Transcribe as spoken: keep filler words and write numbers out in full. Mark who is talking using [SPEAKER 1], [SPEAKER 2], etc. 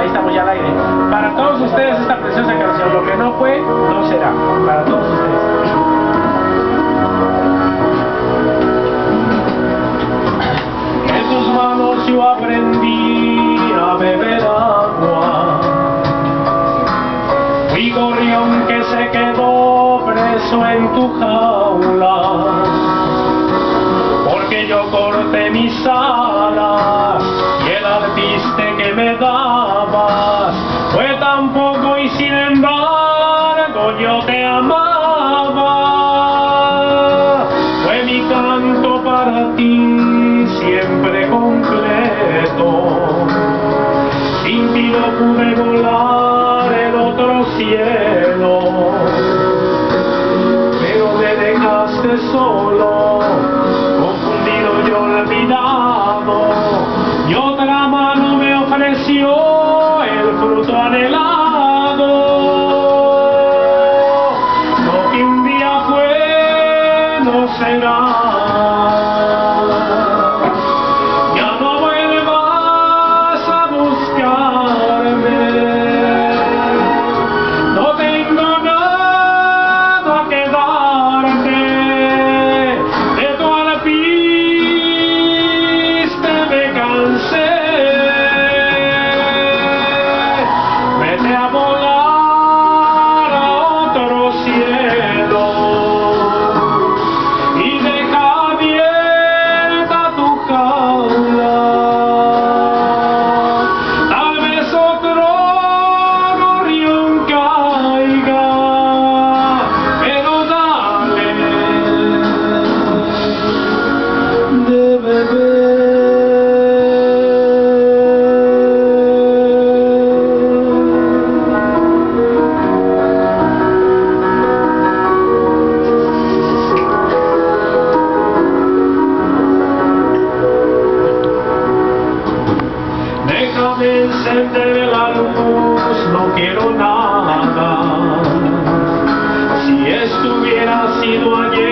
[SPEAKER 1] ahí estamos ya al aire. Para todos ustedes esta preciosa canción, lo que no fue, no será. Para todos ustedes. En tus manos yo aprendí a beber agua. Fui gorrión que se quedó preso en tu jaula. Porque yo corté mis alas y el alpiste que me dabas fue tan poco y sin embargo yo te amaba. Fue mi canto para ti siempre completo. Sin ti no pude volar el otro cielo, pero me dejaste solo, confundido y olvidado, y otra mano me ofreció el fruto anhelado. Lo que un día fue no será. Ya no vuelvas a buscarme. No tengo nada que darte. De tu alpiste me cansé. Vete a volar a otro cielo y deja abierta tu jaula. Tal vez otro gorrión caiga, pero dale de beber. Déjame encender la luz, no quiero nada. Si esto hubiera sido ayer,